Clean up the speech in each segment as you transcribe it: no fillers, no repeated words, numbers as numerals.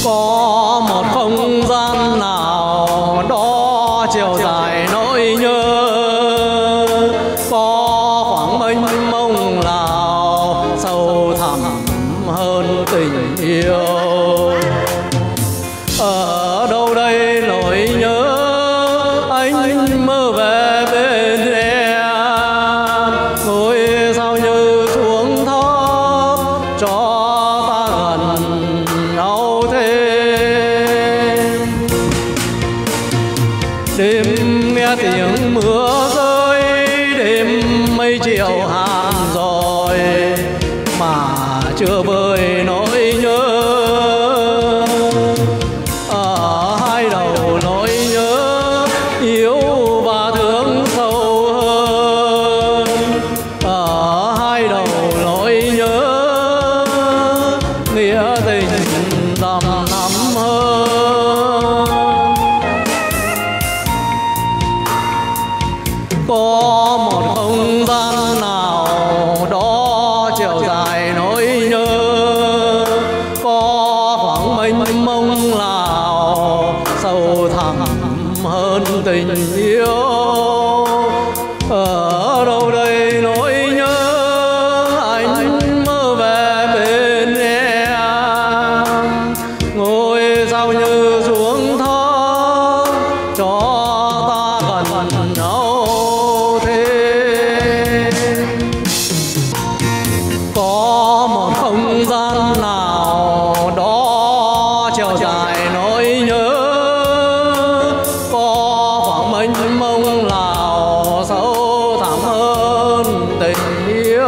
Có một không gian nào đó chiều dài nỗi nhớ, có khoảng mênh mông nào sâu thẳm hơn tình yêu. Ở đâu đây nỗi nhớ anh mơ về bên em, ngôi sao như xuống thấp cho ta gần nhau thêm. Đêm nghe tiếng mưa rơi, đêm mây chiều hạn rồi mà chưa vơi nỗi nhớ. Ở hai đầu nỗi nhớ yêu và thương sâu hơn, ở hai đầu nỗi nhớ nghĩa tình đậm thắm hơn. Có một không gian nào đó chiều dài nỗi nhớ, có khoảng mênh mông nào sâu thẳm hơn tình yêu. Ở đâu đây nỗi nhớ anh mơ về bên em, ngôi sao như xuống thấp cho ta gần nhau thêm. Có một không gian nào đó chiều dài nỗi nhớ, có khoảng mênh mông nào sâu thẳm hơn tình yêu.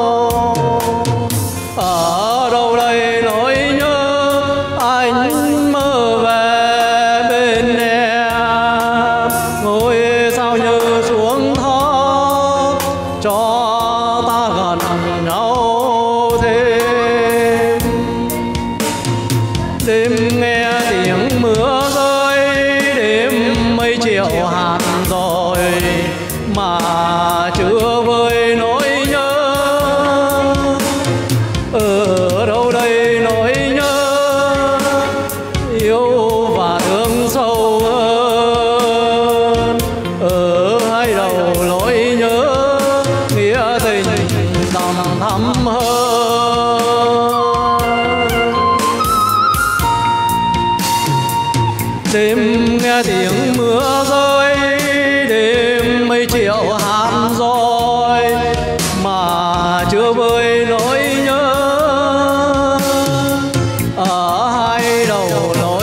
Ở đâu đây nỗi nhớ anh mơ về bên em, ngôi sao như xuống thấp cho ta gần nhau thêm. Đêm nghe tiếng mưa rơi, đêm mây chiều hạn rồi mà chưa vơi nỗi nhớ. Ở đâu đây nỗi nhớ yêu và thương sâu hơn, ở hai đầu nỗi nhớ nghĩa tình đậm thắm hơn. Đêm nghe tiếng mưa rơi, đêm mây chiều hạn rồi mà chưa vơi nỗi nhớ. Ở hai đầu nỗi